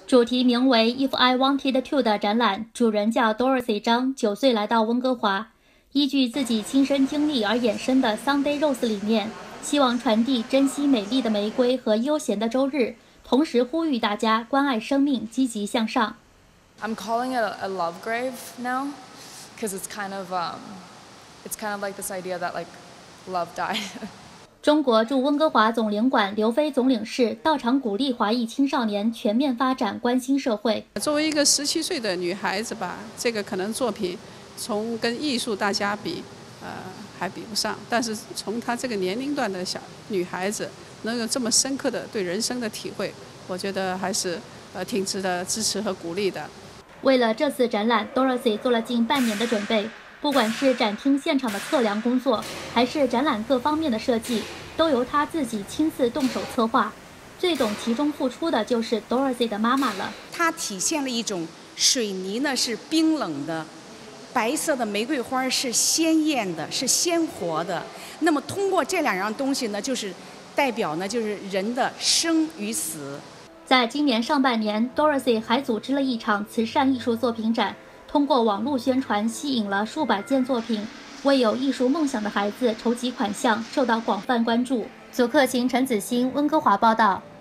主题名为 "If I Wanted to" 的展览，主人叫 Dorothy 张，9岁来到温哥华，依据自己亲身经历而衍生的 Sunday Rose 理念，希望传递珍惜美丽的玫瑰和悠闲的周日，同时呼吁大家关爱生命，积极向上。 I'm calling it a love grave now, because it's kind of like this idea that like love died. 中国驻温哥华总领馆刘飞总领事到场鼓励华裔青少年全面发展，关心社会。 作为一个17岁的女孩子吧，这个可能作品从跟艺术大家比，还比不上。但是从她这个年龄段的小女孩子能有这么深刻的对人生的体会，我觉得还是挺值得支持和鼓励的。 为了这次展览 ，Dorothy 做了近半年的准备。不管是展厅现场的测量工作，还是展览各方面的设计，都由他自己亲自动手策划。最懂其中付出的就是 Dorothy 的妈妈了。 它体现了一种水泥呢是冰冷的，白色的玫瑰花是鲜艳的，是鲜活的。那么通过这2样东西呢，就是代表呢就是人的生与死。 在今年上半年 ，Dorothy 还组织了一场慈善艺术作品展。通过网络宣传，吸引了数百件作品，为有艺术梦想的孩子筹集款项，受到广泛关注。祖克勤、陈子欣，温哥华报道。